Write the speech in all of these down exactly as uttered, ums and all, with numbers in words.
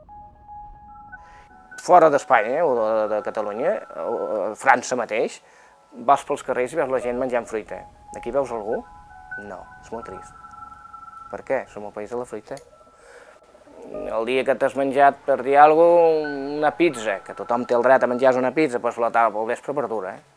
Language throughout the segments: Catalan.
Fora d'Espanya o de, de Catalunya, a França mateix, vas pels carrers i veus la gent menjant fruita. Aquí veus algú? No, és molt trist. Per què? Som el país de la fruita. El dia que t'has menjat, per dir alguna cosa, una pizza, que tothom té el dret a menjar una pizza, doncs la taula pel vespre perdura. Eh?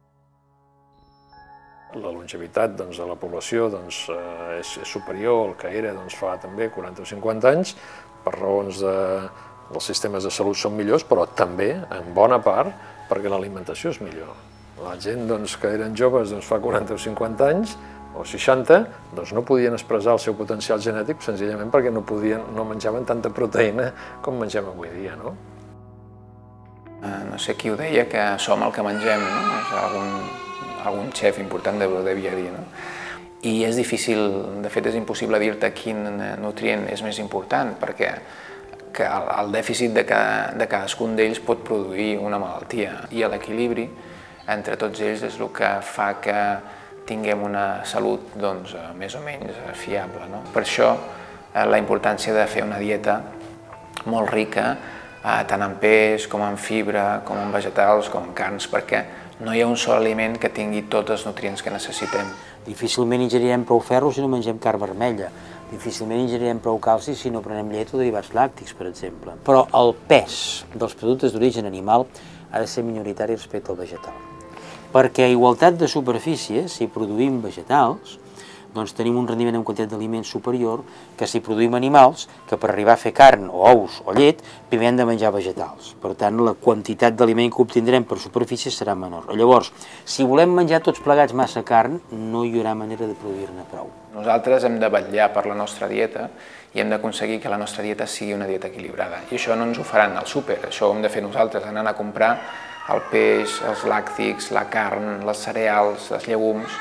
La longevitat doncs, de la població doncs, eh, és, és superior al que era doncs, fa també quaranta o cinquanta anys, per raons de... els sistemes de salut són millors, però també, en bona part, perquè l'alimentació és millor. La gent doncs, que eren joves doncs, fa quaranta o cinquanta anys, o seixanta, doncs no podien expressar el seu potencial genètic senzillament perquè no, podien, no menjaven tanta proteïna com mengem avui dia. No? No sé qui ho deia, que som el que mengem, no? És algun, algun xef important devia dir. No? I és difícil, de fet és impossible dir-te quin nutrient és més important, perquè que el dèficit de, cada, de cadascun d'ells pot produir una malaltia. I l'equilibri entre tots ells és el que fa que tinguem una salut doncs, més o menys fiable. No? Per això la importància de fer una dieta molt rica, tant en peix, com en fibra, com en vegetals, com en carns, perquè no hi ha un sol aliment que tingui tots els nutrients que necessitem. Difícilment ingerirem prou ferro si no mengem carn vermella. Difícilment ingerirem prou calci si no prenem llet o derivats làctics, per exemple. Però el pes dels productes d'origen animal ha de ser minoritari respecte al vegetal. Perquè a igualtat de superfície, si produïm vegetals, doncs tenim un rendiment en quantitat d'aliments superior que si produïm animals, que per arribar a fer carn o ous o llet, primer hem de menjar vegetals. Per tant, la quantitat d'aliment que obtindrem per superfície serà menor. Llavors, si volem menjar tots plegats massa carn, no hi haurà manera de produir-ne prou. Nosaltres hem de vetllar per la nostra dieta i hem d'aconseguir que la nostra dieta sigui una dieta equilibrada. I això no ens ho faran al súper, això ho hem de fer nosaltres, anant a comprar el peix, els làctics, la carn, les cereals, els llegums.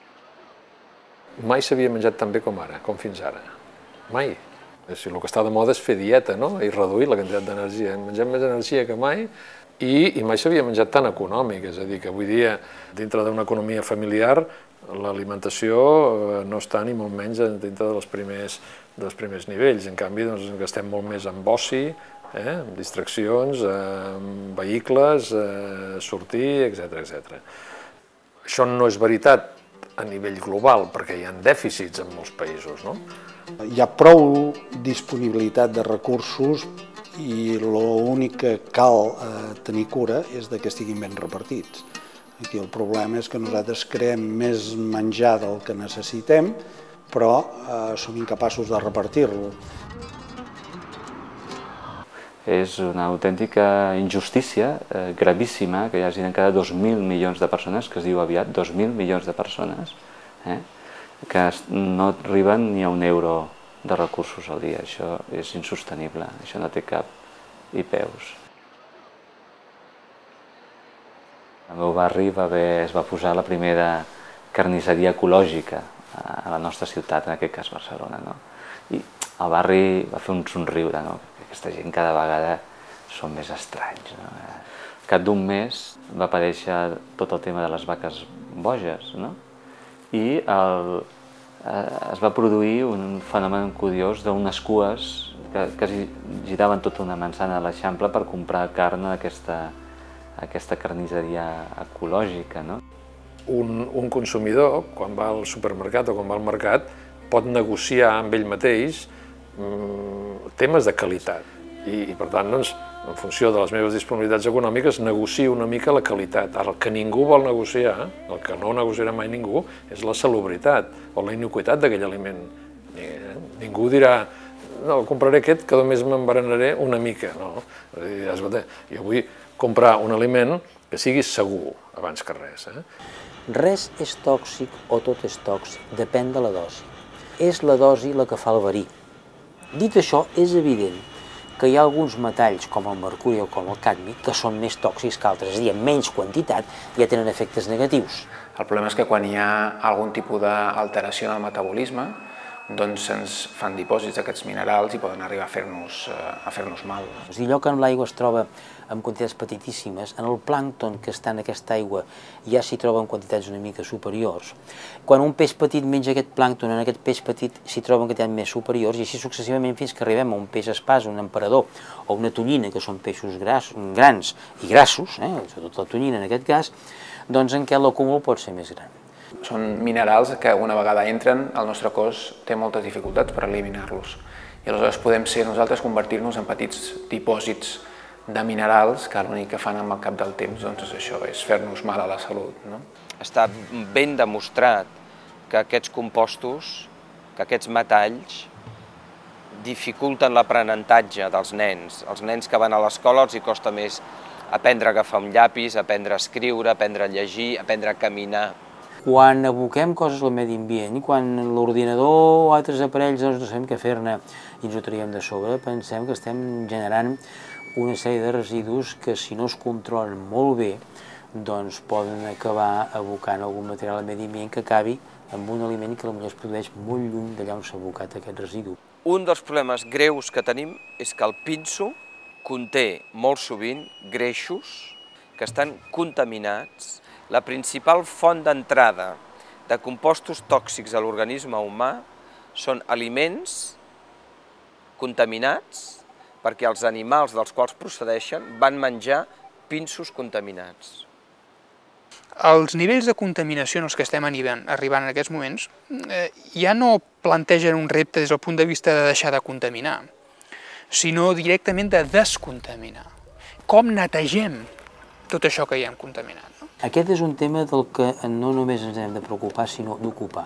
Mai s'havia menjat tan bé com ara, com fins ara. Mai. El que està de moda és fer dieta, no? I reduir la quantitat d'energia. Mengem més energia que mai i, i mai s'havia menjat tan econòmic. És a dir, que avui dia, dintre d'una economia familiar, l'alimentació no està ni molt menys dintre dels primers, dels primers nivells. En canvi, doncs, gastem molt més en oci, eh? En distraccions, en vehicles, eh, sortir, etcètera, etcètera. Això no és veritat a nivell global, perquè hi ha dèficits en molts països. No? Hi ha prou disponibilitat de recursos i l'únic que cal eh, tenir cura és que estiguin ben repartits. Aquí el problema és que nosaltres creem més menjar del que necessitem, però eh, som incapaços de repartir-lo. És una autèntica injustícia eh, gravíssima que hi hagi encara dos mil milions de persones, que es diu aviat dos mil milions de persones, eh, que no arriben ni a un euro de recursos al dia. Això és insostenible, això no té cap i peus. Al meu barri va haver, es va posar la primera carnisseria ecològica a la nostra ciutat, en aquest cas Barcelona. No? I el barri va fer un somriure, no? Aquesta gent cada vegada són més estranys. No? Al cap d'un mes va aparèixer tot el tema de les vaques boges, no? I el, eh, es va produir un fenomen curiós d'unes cues que, que giraven tota una manzana a l'Eixample per comprar carn a aquesta, a aquesta carnisseria ecològica. No? Un, un consumidor, quan va al supermercat o quan va al mercat, pot negociar amb ell mateix temes de qualitat i, i per tant, doncs, en funció de les meves disponibilitats econòmiques, negocio una mica la qualitat. Ara, el que ningú vol negociar, el que no negociarà mai ningú, és la salubritat o la inocuitat d'aquell aliment. Ningú dirà, no, compraré aquest que només m'embaranaré una mica. No? Jo vull comprar un aliment que sigui segur abans que res. Eh? Res és tòxic o tot és tòxic, depèn de la dosi. És la dosi la que fa el verí. Dit això, és evident que hi ha alguns metalls, com el mercuri o com el cadmi, que són més tòxics que altres, és a dir, en menys quantitat ja tenen efectes negatius. El problema és que quan hi ha algun tipus d'alteració en el metabolisme, doncs se'ns fan dipòsits d'aquests minerals i poden arribar a fer-nos a fer-nos mal. O sigui, allò que en l'aigua es troba en quantitats petitíssimes, en el plàncton que està en aquesta aigua ja s'hi troba en quantitats una mica superiors. Quan un peix petit menja aquest plàncton, en aquest peix petit s'hi troba en quantitats més superiors i així successivament fins que arribem a un peix espasa, un emperador o una tonyina, que són peixos gras, grans i grassos, eh, sobretot la tonyina en aquest cas, doncs en què l'acúmul pot ser més gran. Són minerals que una vegada entren, el nostre cos té moltes dificultats per eliminar-los. I aleshores podem ser nosaltres convertir-nos en petits dipòsits de minerals que l'únic que fan amb el cap del temps doncs és això, és fer-nos mal a la salut. No? Està ben demostrat que aquests compostos, que aquests metalls, dificulten l'aprenentatge dels nens. Els nens que van a l'escola els hi costa més aprendre a agafar un llapis, aprendre a escriure, aprendre a llegir, aprendre a caminar. Quan aboquem coses al medi ambient, quan l'ordinador o altres aparells doncs no sabem què fer-ne i ens ho traiem de sobre, pensem que estem generant una sèrie de residus que si no es controlen molt bé doncs poden acabar abocant algun material al medi ambient que acabi amb un aliment que potser es produeix molt lluny d'allà on s'ha abocat aquest residu. Un dels problemes greus que tenim és que el pinso conté molt sovint greixos que estan contaminats. La principal font d'entrada de compostos tòxics a l'organisme humà són aliments contaminats perquè els animals dels quals procedeixen van menjar pinsos contaminats. Els nivells de contaminació en els que estem arribant en aquests moments eh, ja no plantegen un repte des del punt de vista de deixar de contaminar, sinó directament de descontaminar. Com netegem tot això que hi hem contaminat? No? Aquest és un tema del que no només ens hem de preocupar, sinó d'ocupar.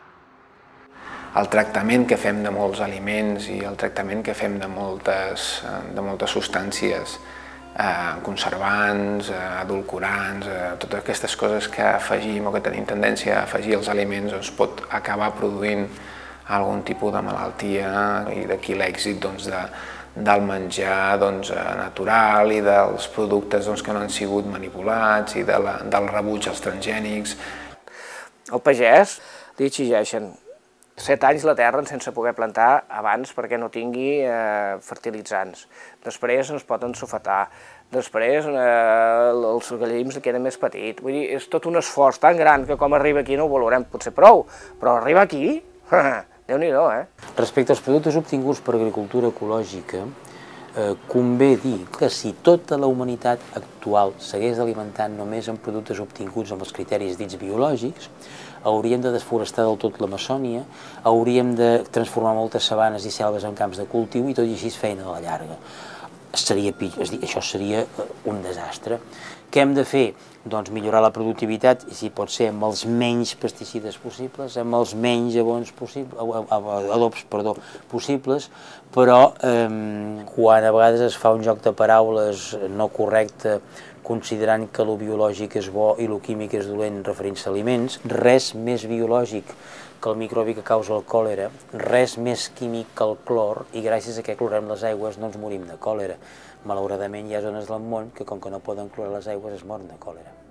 El tractament que fem de molts aliments i el tractament que fem de moltes, de moltes substàncies, eh, conservants, eh, edulcorants, eh, totes aquestes coses que afegim o que tenim tendència a afegir als aliments doncs, pot acabar produint algun tipus de malaltia i d'aquí l'èxit doncs, de, del menjar doncs, natural i dels productes doncs, que no han sigut manipulats i de la, del rebuig als transgènics. El pagès li exigeixen set anys la terra sense poder plantar abans perquè no tingui eh, fertilitzants. Després ens pot ensofetar, després eh, els gallims queden més petits. Vull dir, és tot un esforç tan gran que com arriba aquí no ho valorem potser prou, però arriba aquí, Déu-n'hi-do, eh? Respecte als productes obtinguts per agricultura ecològica, eh, convé dir que si tota la humanitat actual s'hagués alimentant només amb productes obtinguts amb els criteris dits biològics, hauríem de desforestar del tot l'Amazònia, hauríem de transformar moltes sabanes i selves en camps de cultiu i tot i així és feina a la llarga. Seria pitjor, és a dir, això seria un desastre. Què hem de fer? Doncs millorar la productivitat, i si pot ser amb els menys pesticides possibles, amb els menys abons possibles, adobs perdó, possibles, però eh, quan a vegades es fa un joc de paraules no correcte, considerant que lo biològic és bo i lo químic és dolent referint-se a aliments, res més biològic que el microbi que causa el còlera, res més químic que el clor, i gràcies a que clorem les aigües no ens morim de còlera. Malauradament hi ha zones del món que com que no poden clorar les aigües es moren de còlera.